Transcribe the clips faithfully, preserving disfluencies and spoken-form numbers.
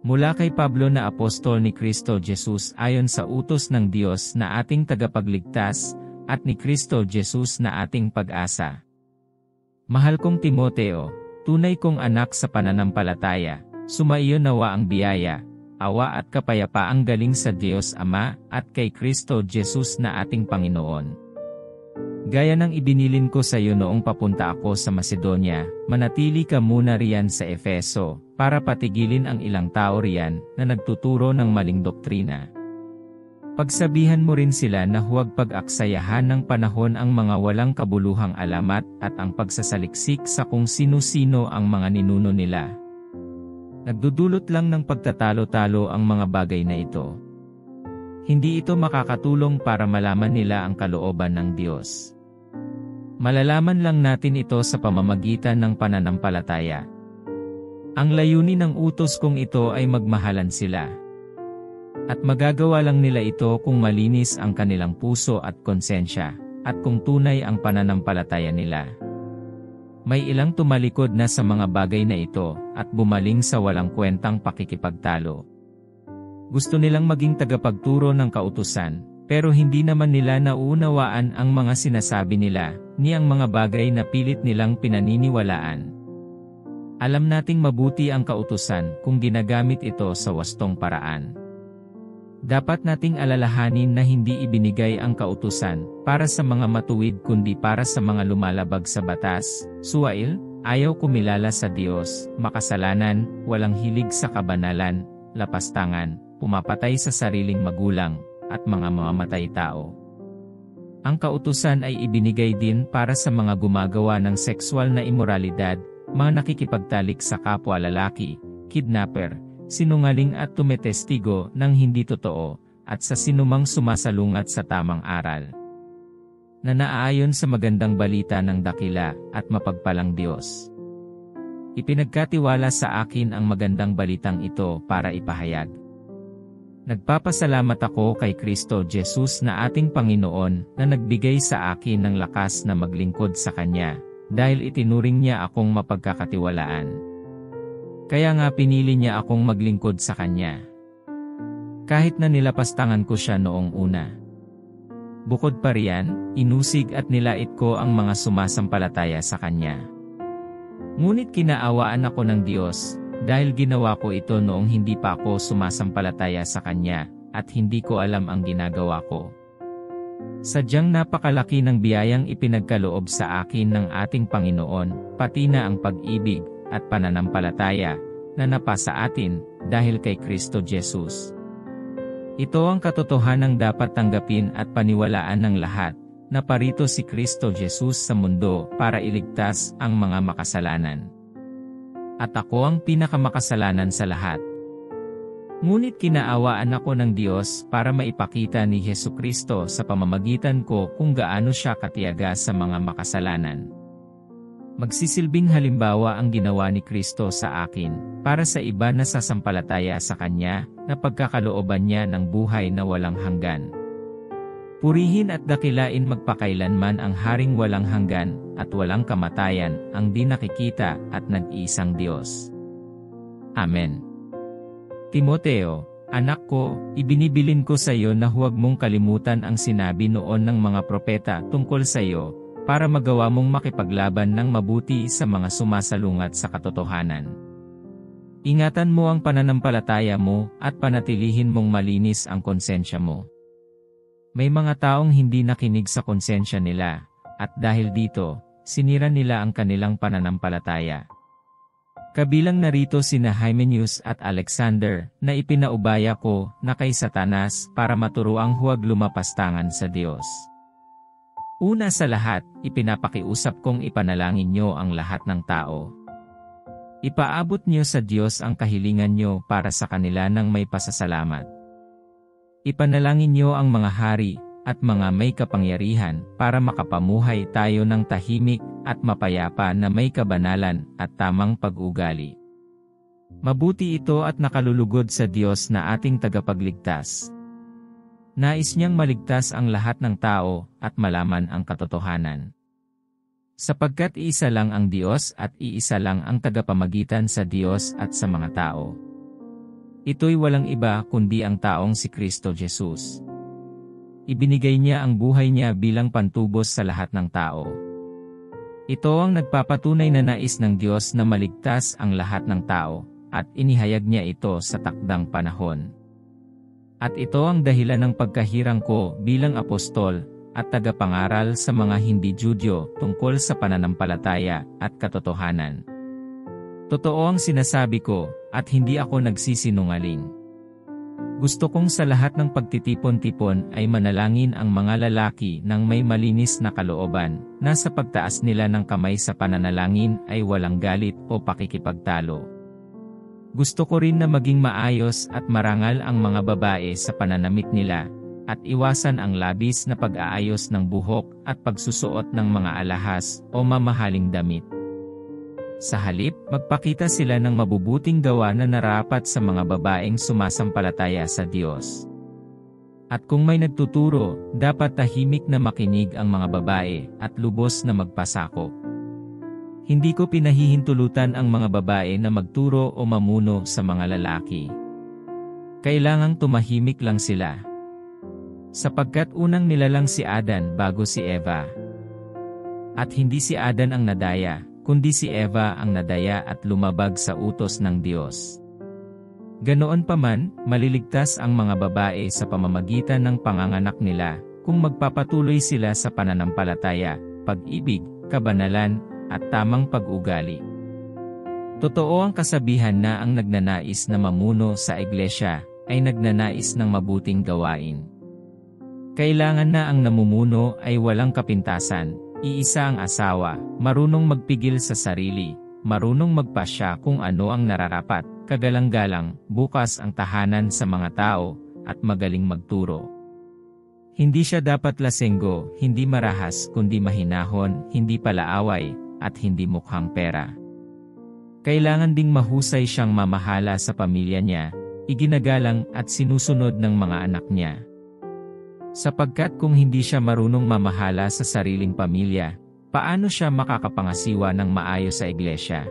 Mula kay Pablo na apostol ni Kristo Jesus ayon sa utos ng Diyos na ating tagapagligtas, at ni Kristo Jesus na ating pag-asa. Mahal kong Timoteo, tunay kong anak sa pananampalataya, sumaiyo nawa ang biyaya, awa at kapayapaang galing sa Diyos Ama at kay Kristo Jesus na ating Panginoon. Gaya ng ibinilin ko sa iyo noong papunta ako sa Macedonia, manatili ka muna riyan sa Efeso, para patigilin ang ilang tao riyan na nagtuturo ng maling doktrina. Pagsabihan mo rin sila na huwag pag-aksayahan ng panahon ang mga walang kabuluhang alamat at ang pagsasaliksik sa kung sino-sino ang mga ninuno nila. Nagdudulot lang ng pagtatalo-talo ang mga bagay na ito. Hindi ito makakatulong para malaman nila ang kalooban ng Diyos. Malalaman lang natin ito sa pamamagitan ng pananampalataya. Ang layunin ng utos kong ito ay magmahalan sila. At magagawa lang nila ito kung malinis ang kanilang puso at konsensya, at kung tunay ang pananampalataya nila. May ilang tumalikod na sa mga bagay na ito, at bumaling sa walang kwentang pakikipagtalo. Gusto nilang maging tagapagturo ng kautusan, pero hindi naman nila nauunawaan ang mga sinasabi nila, ni ang mga bagay na pilit nilang pinaniniwalaan. Alam nating mabuti ang kautusan kung ginagamit ito sa wastong paraan. Dapat nating alalahanin na hindi ibinigay ang kautusan para sa mga matuwid kundi para sa mga lumalabag sa batas, suwail, ayaw kumilala sa Diyos, makasalanan, walang hilig sa kabanalan, lapastangan, pumapatay sa sariling magulang, at mga mamamatay tao. Ang kautusan ay ibinigay din para sa mga gumagawa ng sexual na imoralidad, mga nakikipagtalik sa kapwa lalaki, kidnapper, sinungaling at tumetestigo ng hindi totoo, at sa sinumang sumasalungat sa tamang aral. Na naaayon sa magandang balita ng dakila at mapagpalang Diyos. Ipinagkatiwala sa akin ang magandang balitang ito para ipahayag. Nagpapasalamat ako kay Kristo Jesus na ating Panginoon na nagbigay sa akin ng lakas na maglingkod sa Kanya, dahil itinuring niya akong mapagkakatiwalaan. Kaya nga pinili niya akong maglingkod sa Kanya. Kahit na nilapastangan ko siya noong una. Bukod pa riyan, inusig at nilait ko ang mga sumasampalataya sa Kanya. Ngunit kinaawaan ako ng Diyos, dahil ginawa ko ito noong hindi pa ako sumasampalataya sa Kanya, at hindi ko alam ang ginagawa ko. Sadyang napakalaki ng biyayang ipinagkaloob sa akin ng ating Panginoon, pati na ang pag-ibig at pananampalataya na napasa atin dahil kay Kristo Jesus. Ito ang katotohanang dapat tanggapin at paniwalaan ng lahat, na parito si Kristo Jesus sa mundo para iligtas ang mga makasalanan. At ako ang pinakamakasalanan sa lahat. Ngunit kinaawaan ako ng Diyos para maipakita ni Hesukristo sa pamamagitan ko kung gaano siya katiyaga sa mga makasalanan. Magsisilbing halimbawa ang ginawa ni Kristo sa akin, para sa iba na sasampalataya sa Kanya, na pagkakalooban niya ng buhay na walang hanggan. Purihin at dakilain magpakailanman ang Haring walang hanggan, at walang kamatayan, ang di nakikita at nag-iisang Diyos. Amen. Timoteo, anak ko, ibinibilin ko sa iyo na huwag mong kalimutan ang sinabi noon ng mga propeta tungkol sa iyo, para magawa mong makipaglaban ng mabuti sa mga sumasalungat sa katotohanan. Ingatan mo ang pananampalataya mo, at panatilihin mong malinis ang konsensya mo. May mga taong hindi nakinig sa konsensya nila, at dahil dito, sinira nila ang kanilang pananampalataya. Kabilang narito sina Hymenaeus at Alexander, na ipinaubaya ko na kay Satanas para maturuang huwag lumapastangan sa Diyos. Una sa lahat, ipinapakiusap kong ipanalangin nyo ang lahat ng tao. Ipaabot nyo sa Diyos ang kahilingan nyo para sa kanila ng may pasasalamat. Ipanalangin nyo ang mga hari at mga may kapangyarihan para makapamuhay tayo ng tahimik at mapayapa na may kabanalan at tamang pag-ugali. Mabuti ito at nakalulugod sa Diyos na ating tagapagligtas. Nais niyang maligtas ang lahat ng tao at malaman ang katotohanan. Sapagkat iisa lang ang Diyos at iisa lang ang tagapamagitan sa Diyos at sa mga tao. Ito'y walang iba kundi ang taong si Kristo Jesus. Ibinigay niya ang buhay niya bilang pantubos sa lahat ng tao. Ito ang nagpapatunay na nais ng Diyos na maligtas ang lahat ng tao, at inihayag niya ito sa takdang panahon. At ito ang dahilan ng pagkahirang ko bilang apostol at tagapangaral sa mga hindi Judyo tungkol sa pananampalataya at katotohanan. Totoo ang sinasabi ko, at hindi ako nagsisinungaling. Gusto kong sa lahat ng pagtitipon-tipon ay manalangin ang mga lalaki ng may malinis na kalooban, na sa pagtaas nila ng kamay sa pananalangin ay walang galit o pakikipagtalo. Gusto ko rin na maging maayos at marangal ang mga babae sa pananamit nila, at iwasan ang labis na pag-aayos ng buhok at pagsusuot ng mga alahas o mamahaling damit. Sa halip, magpakita sila ng mabubuting gawa na narapat sa mga babaeng sumasampalataya sa Diyos. At kung may nagtuturo, dapat tahimik na makinig ang mga babae at lubos na magpasakop. Hindi ko pinahihintulutan ang mga babae na magturo o mamuno sa mga lalaki. Kailangang tumahimik lang sila. Sapagkat unang nilalang si Adan bago si Eva. At hindi si Adan ang nadaya, kundi si Eva ang nadaya at lumabag sa utos ng Diyos. Ganoon pa man, maliligtas ang mga babae sa pamamagitan ng panganganak nila, kung magpapatuloy sila sa pananampalataya, pag-ibig, kabanalan, at tamang pag-ugali. Totoo ang kasabihan na ang nagnanais na mamuno sa iglesia, ay nagnanais ng mabuting gawain. Kailangan na ang namumuno ay walang kapintasan, iisa ang asawa, marunong magpigil sa sarili, marunong magpasya kung ano ang nararapat, kagalang-galang, bukas ang tahanan sa mga tao, at magaling magturo. Hindi siya dapat lasenggo, hindi marahas kundi mahinahon, hindi palaaway, at hindi mukhang pera. Kailangan ding mahusay siyang mamahala sa pamilya niya, iginagalang at sinusunod ng mga anak niya. Sapagkat kung hindi siya marunong mamahala sa sariling pamilya, paano siya makakapangasiwa ng maayos sa iglesia?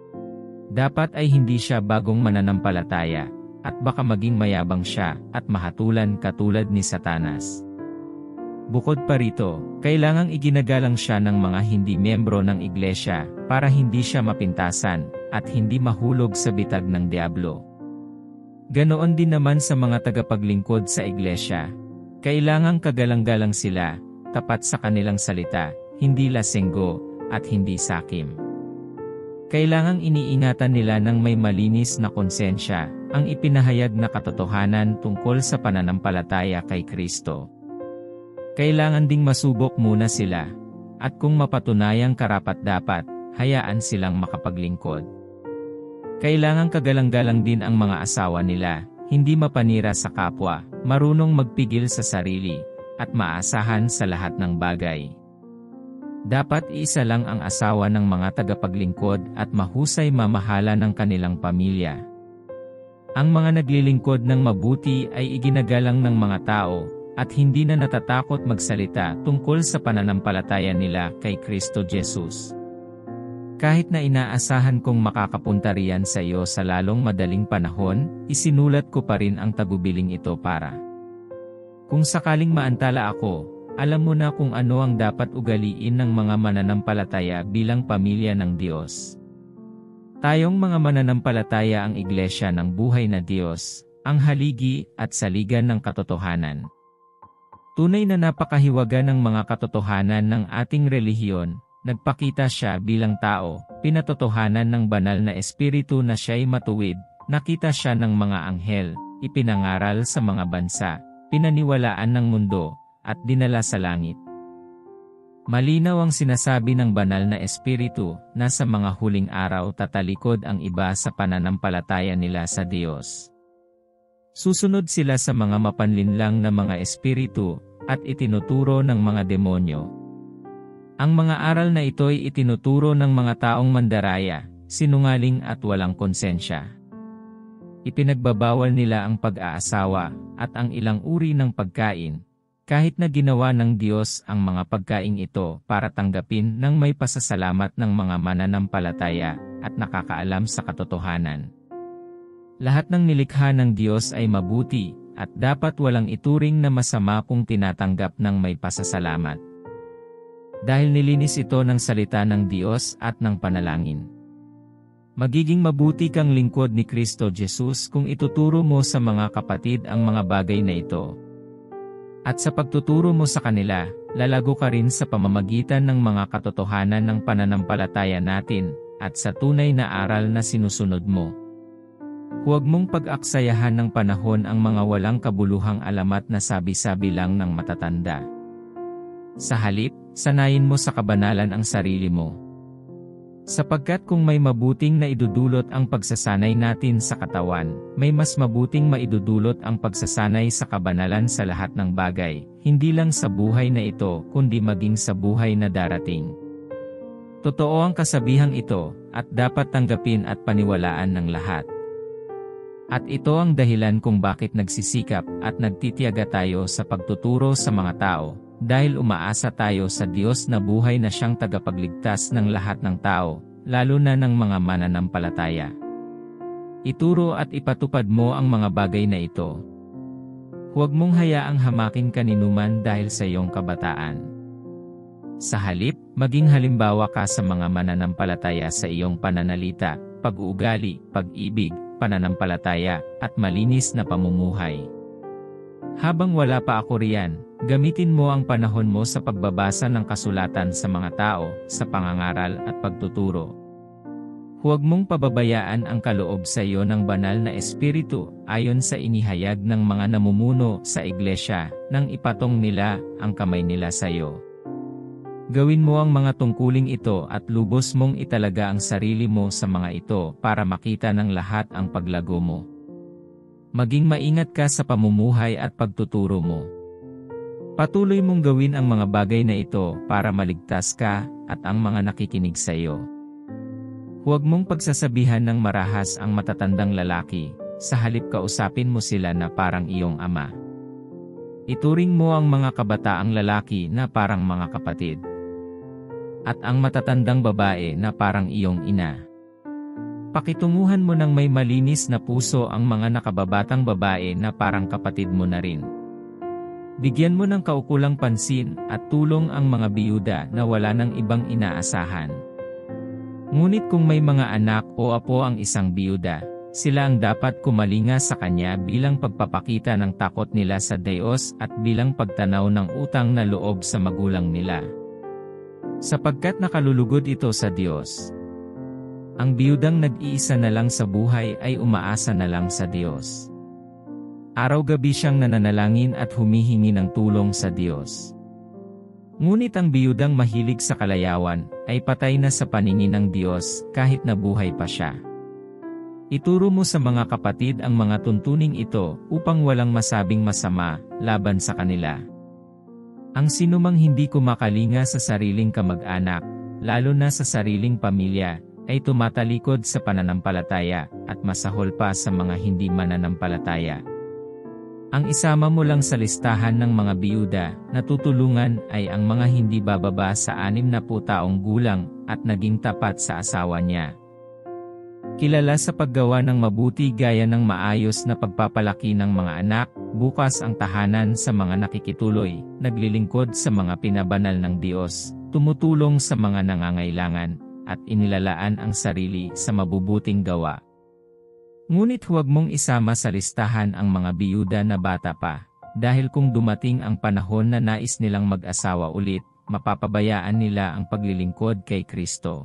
Dapat ay hindi siya bagong mananampalataya, at baka maging mayabang siya at mahatulan katulad ni Satanas. Bukod pa rito, kailangang iginagalang siya ng mga hindi miyembro ng iglesia para hindi siya mapintasan at hindi mahulog sa bitag ng diablo. Ganoon din naman sa mga tagapaglingkod sa iglesia. Kailangang kagalang-galang sila, tapat sa kanilang salita, hindi lasenggo, at hindi sakim. Kailangang iniingatan nila ng may malinis na konsensya, ang ipinahayag na katotohanan tungkol sa pananampalataya kay Kristo. Kailangan ding masubok muna sila, at kung mapatunayang karapat-dapat, hayaan silang makapaglingkod. Kailangang kagalang-galang din ang mga asawa nila, hindi mapanira sa kapwa, marunong magpigil sa sarili, at maasahan sa lahat ng bagay. Dapat isa lang ang asawa ng mga tagapaglingkod at mahusay mamahala ng kanilang pamilya. Ang mga naglilingkod ng mabuti ay iginagalang ng mga tao, at hindi na natatakot magsalita tungkol sa pananampalataya nila kay Kristo Jesus. Kahit na inaasahan kong makakapunta riyan sa iyo sa lalong madaling panahon, isinulat ko pa rin ang tagubiling ito para. Kung sakaling maantala ako, alam mo na kung ano ang dapat ugaliin ng mga mananampalataya bilang pamilya ng Diyos. Tayong mga mananampalataya ang iglesia ng buhay na Diyos, ang haligi at saligan ng katotohanan. Tunay na napakahiwaga ng mga katotohanan ng ating relihiyon, nagpakita siya bilang tao, pinatotohanan ng banal na espiritu na siya'y matuwid, nakita siya ng mga anghel, ipinangaral sa mga bansa, pinaniwalaan ng mundo, at dinala sa langit. Malinaw ang sinasabi ng banal na espiritu, na sa mga huling araw tatalikod ang iba sa pananampalataya nila sa Diyos. Susunod sila sa mga mapanlinlang na mga espiritu, at itinuturo ng mga demonyo. Ang mga aral na ito'y itinuturo ng mga taong mandaraya, sinungaling at walang konsensya. Ipinagbabawal nila ang pag-aasawa, at ang ilang uri ng pagkain, kahit na ginawa ng Diyos ang mga pagkaing ito para tanggapin ng may pasasalamat ng mga mananampalataya, at nakakaalam sa katotohanan. Lahat ng nilikha ng Diyos ay mabuti, at dapat walang ituring na masama kung tinatanggap ng may pasasalamat. Dahil nilinis ito ng salita ng Diyos at ng panalangin. Magiging mabuti kang lingkod ni Kristo Jesus kung ituturo mo sa mga kapatid ang mga bagay na ito. At sa pagtuturo mo sa kanila, lalago ka rin sa pamamagitan ng mga katotohanan ng pananampalataya natin, at sa tunay na aral na sinusunod mo. Huwag mong pag-aksayahan ng panahon ang mga walang kabuluhang alamat na sabi-sabi lang ng matatanda. Sa halip, sanayin mo sa kabanalan ang sarili mo. Sapagkat kung may mabuting na idudulot ang pagsasanay natin sa katawan, may mas mabuting maidudulot ang pagsasanay sa kabanalan sa lahat ng bagay, hindi lang sa buhay na ito kundi maging sa buhay na darating. Totoo ang kasabihang ito, at dapat tanggapin at paniwalaan ng lahat. At ito ang dahilan kung bakit nagsisikap at nagtitiyaga tayo sa pagtuturo sa mga tao, dahil umaasa tayo sa Diyos na buhay na siyang tagapagligtas ng lahat ng tao, lalo na ng mga mananampalataya. Ituro at ipatupad mo ang mga bagay na ito. Huwag mong hayaang hamakin kaninuman dahil sa iyong kabataan. Sa halip, maging halimbawa ka sa mga mananampalataya sa iyong pananalita, pag-uugali, pag-ibig, pananampalataya, at malinis na pamumuhay. Habang wala pa ako riyan, gamitin mo ang panahon mo sa pagbabasa ng kasulatan sa mga tao, sa pangangaral at pagtuturo. Huwag mong pababayaan ang kaloob sa iyo ng banal na espiritu, ayon sa inihayag ng mga namumuno sa iglesia, nang ipatong nila ang kamay nila sa iyo. Gawin mo ang mga tungkuling ito at lubos mong italaga ang sarili mo sa mga ito para makita ng lahat ang paglago mo. Maging maingat ka sa pamumuhay at pagtuturo mo. Patuloy mong gawin ang mga bagay na ito para maligtas ka at ang mga nakikinig sa iyo. Huwag mong pagsasabihan ng marahas ang matatandang lalaki, sa halip kausapin mo sila na parang iyong ama. Ituring mo ang mga kabataang lalaki na parang mga kapatid. At ang matatandang babae na parang iyong ina. Pakitunguhan mo ng may malinis na puso ang mga nakababatang babae na parang kapatid mo na rin. Bigyan mo ng kaukulang pansin at tulong ang mga biyuda na wala ng ibang inaasahan. Ngunit kung may mga anak o apo ang isang biyuda, sila ang dapat kumalinga sa kanya bilang pagpapakita ng takot nila sa Diyos at bilang pagtanaw ng utang na loob sa magulang nila. Sapagkat nakalulugod ito sa Diyos. Ang biyudang nag-iisa na lang sa buhay ay umaasa na lang sa Diyos. Araw-gabi siyang nananalangin at humihingi ng tulong sa Diyos. Ngunit ang biyudang mahilig sa kalayawan ay patay na sa paningin ng Diyos kahit nabuhay pa siya. Ituro mo sa mga kapatid ang mga tuntuning ito upang walang masabing masama laban sa kanila. Ang sinumang hindi kumakalinga sa sariling kamag-anak, lalo na sa sariling pamilya, ay tumatalikod sa pananampalataya at masahol pa sa mga hindi mananampalataya. Ang isama mo lang sa listahan ng mga biyuda na tutulungan ay ang mga hindi bababa sa anim na pu taong gulang at naging tapat sa asawa niya. Kilala sa paggawa ng mabuti gaya ng maayos na pagpapalaki ng mga anak, bukas ang tahanan sa mga nakikituloy, naglilingkod sa mga pinabanal ng Diyos, tumutulong sa mga nangangailangan, at inilalaan ang sarili sa mabubuting gawa. Ngunit huwag mong isama sa listahan ang mga biyuda na bata pa, dahil kung dumating ang panahon na nais nilang mag-asawa ulit, mapapabayaan nila ang paglilingkod kay Kristo.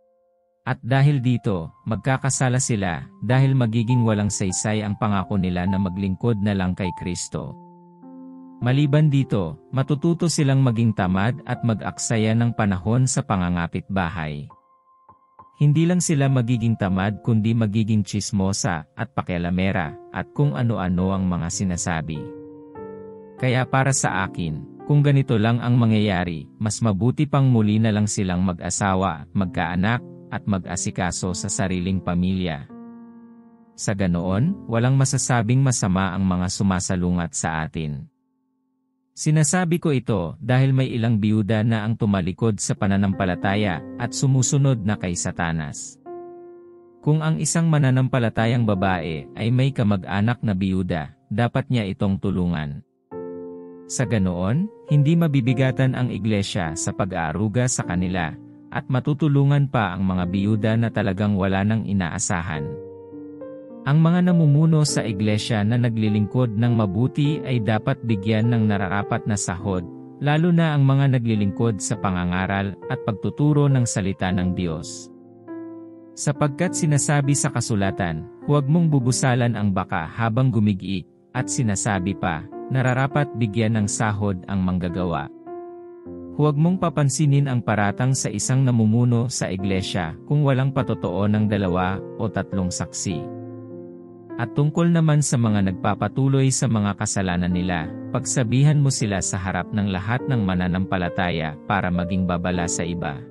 At dahil dito, magkakasala sila dahil magiging walang saysay ang pangako nila na maglingkod na lang kay Kristo. Maliban dito, matututo silang maging tamad at mag-aksaya ng panahon sa pangangapit bahay. Hindi lang sila magiging tamad kundi magiging tsismosa at pakialamera at kung ano-ano ang mga sinasabi. Kaya para sa akin, kung ganito lang ang mangyayari, mas mabuti pang muli na lang silang mag-asawa, magkaanak, at mag-asikaso sa sariling pamilya. Sa ganoon, walang masasabing masama ang mga sumasalungat sa atin. Sinasabi ko ito dahil may ilang biyuda na ang tumalikod sa pananampalataya at sumusunod na kay Satanas. Kung ang isang mananampalatayang babae ay may kamag-anak na biyuda, dapat niya itong tulungan. Sa ganoon, hindi mabibigatan ang iglesia sa pag-aaruga sa kanila, at matutulungan pa ang mga biyuda na talagang wala nang inaasahan. Ang mga namumuno sa iglesia na naglilingkod ng mabuti ay dapat bigyan ng nararapat na sahod, lalo na ang mga naglilingkod sa pangangaral at pagtuturo ng salita ng Diyos. Sapagkat sinasabi sa kasulatan, huwag mong bubusalan ang baka habang gumigi, at sinasabi pa, nararapat bigyan ng sahod ang manggagawa. Huwag mong papansinin ang paratang sa isang namumuno sa iglesia kung walang patotoo ng dalawa o tatlong saksi. At tungkol naman sa mga nagpapatuloy sa mga kasalanan nila, pagsabihan mo sila sa harap ng lahat ng mananampalataya para maging babala sa iba.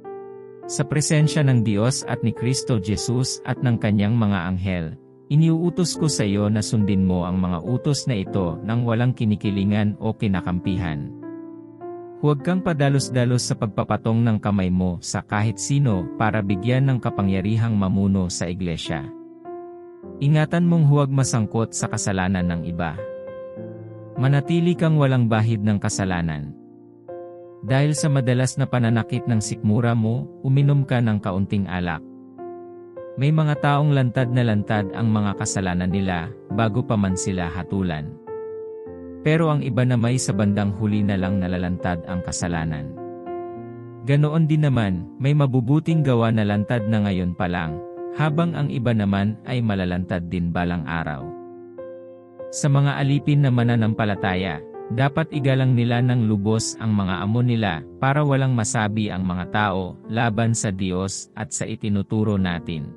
Sa presensya ng Diyos at ni Kristo Jesus at ng kanyang mga anghel, iniuutos ko sa iyo na sundin mo ang mga utos na ito nang walang kinikilingan o kinakampihan. Huwag kang padalos-dalos sa pagpapatong ng kamay mo sa kahit sino para bigyan ng kapangyarihang mamuno sa iglesia. Ingatan mong huwag masangkot sa kasalanan ng iba. Manatili kang walang bahid ng kasalanan. Dahil sa madalas na pananakit ng sikmura mo, uminom ka ng kaunting alak. May mga taong lantad na lantad ang mga kasalanan nila, bago pa man sila hatulan. Pero ang iba na may sa bandang huli na lang nalalantad ang kasalanan. Ganoon din naman, may mabubuting gawa na lantad na ngayon pa lang, habang ang iba naman ay malalantad din balang araw. Sa mga alipin na mananampalataya, dapat igalang nila ng lubos ang mga amo nila para walang masabi ang mga tao laban sa Diyos at sa itinuturo natin.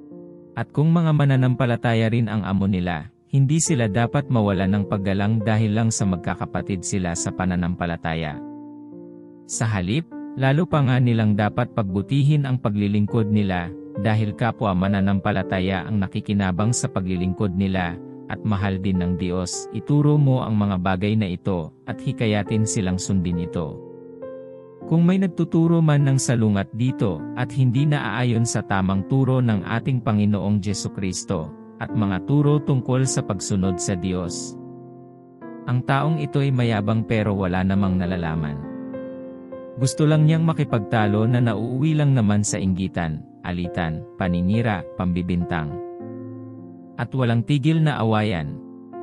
At kung mga mananampalataya rin ang amo nila, hindi sila dapat mawalan ng paggalang dahil lang sa magkakapatid sila sa pananampalataya. Sa halip, lalo pa nga nilang dapat pagbutihin ang paglilingkod nila, dahil kapwa mananampalataya ang nakikinabang sa paglilingkod nila, at mahal din ng Diyos, ituro mo ang mga bagay na ito, at hikayatin silang sundin ito. Kung may nagtuturo man ng salungat dito, at hindi naaayon sa tamang turo ng ating Panginoong Jesucristo, at mga turo tungkol sa pagsunod sa Diyos. Ang taong ito ay mayabang pero wala namang nalalaman. Gusto lang niyang makipagtalo na nauuwi lang naman sa inggitan, alitan, paninira, pambibintang, at walang tigil na awayan.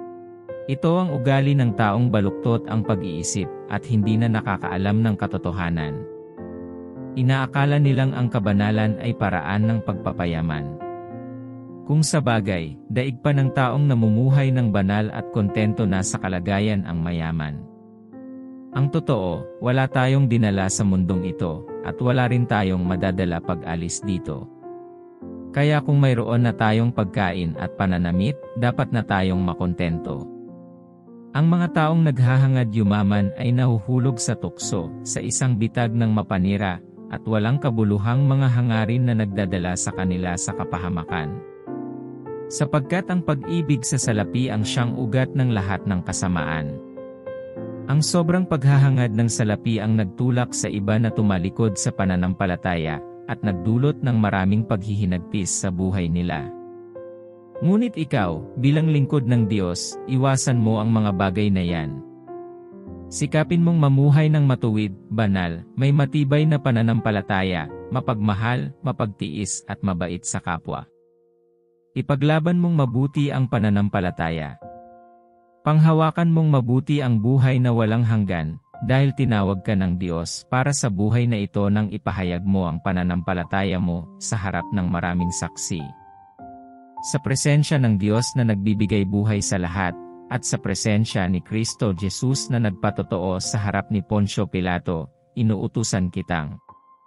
Ito ang ugali ng taong baluktot ang pag-iisip at hindi na nakakaalam ng katotohanan. Inaakala nilang ang kabanalan ay paraan ng pagpapayaman. Kung sa bagay, daig pa ng taong namumuhay ng banal at kontento na sa kalagayan ang mayaman. Ang totoo, wala tayong dinala sa mundong ito, at wala rin tayong madadala pag-alis dito. Kaya kung mayroon na tayong pagkain at pananamit, dapat na tayong makontento. Ang mga taong naghahangad yumaman ay nahuhulog sa tukso, sa isang bitag ng mapanira, at walang kabuluhang mga hangarin na nagdadala sa kanila sa kapahamakan. Sapagkat ang pag-ibig sa salapi ang siyang ugat ng lahat ng kasamaan. Ang sobrang paghahangad ng salapi ang nagtulak sa iba na tumalikod sa pananampalataya, at nagdulot ng maraming paghihinagpis sa buhay nila. Ngunit ikaw, bilang lingkod ng Diyos, iwasan mo ang mga bagay na yan. Sikapin mong mamuhay ng matuwid, banal, may matibay na pananampalataya, mapagmahal, mapagtiis at mabait sa kapwa. Ipaglaban mong mabuti ang pananampalataya. Panghawakan mong mabuti ang buhay na walang hanggan, dahil tinawag ka ng Diyos para sa buhay na ito nang ipahayag mo ang pananampalataya mo sa harap ng maraming saksi. Sa presensya ng Diyos na nagbibigay buhay sa lahat, at sa presensya ni Kristo Jesus na nagpatotoo sa harap ni Poncio Pilato, inuutusan kitang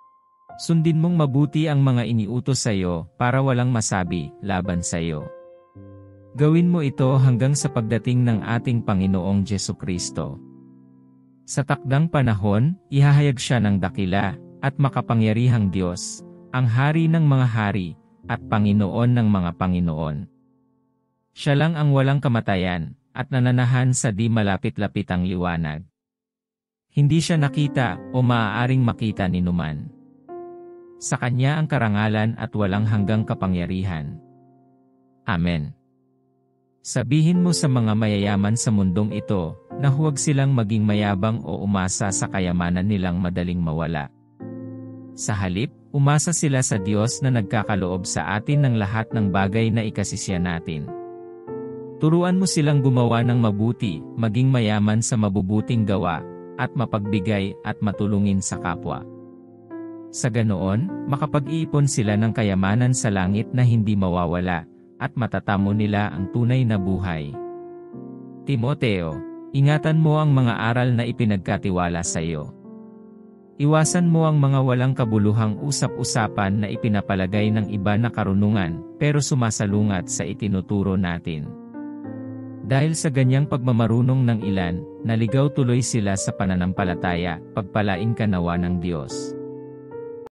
sundin mong mabuti ang mga iniutos sa iyo para walang masabi laban sa iyo. Gawin mo ito hanggang sa pagdating ng ating Panginoong Jesucristo. Sa takdang panahon, ihahayag siya ng dakila at makapangyarihang Diyos, ang Hari ng mga hari, at Panginoon ng mga Panginoon. Siya lang ang walang kamatayan, at nananahan sa di malapit-lapitang liwanag. Hindi siya nakita o maaaring makita ni numan. Sa Kanya ang karangalan at walang hanggang kapangyarihan. Amen. Sabihin mo sa mga mayayaman sa mundong ito, na huwag silang maging mayabang o umasa sa kayamanan nilang madaling mawala. Sa halip, umasa sila sa Diyos na nagkakaloob sa atin ng lahat ng bagay na ikasisya natin. Turuan mo silang gumawa ng mabuti, maging mayaman sa mabubuting gawa, at mapagbigay at matulungin sa kapwa. Sa ganoon, makapag-iipon sila ng kayamanan sa langit na hindi mawawala, at matatamo nila ang tunay na buhay. Timoteo, ingatan mo ang mga aral na ipinagkatiwala sa iyo. Iwasan mo ang mga walang kabuluhang usap-usapan na ipinapalagay ng iba na karunungan, pero sumasalungat sa itinuturo natin. Dahil sa ganyang pagmamarunong ng ilan, naligaw tuloy sila sa pananampalataya, pagpalain ka nawa ng Diyos.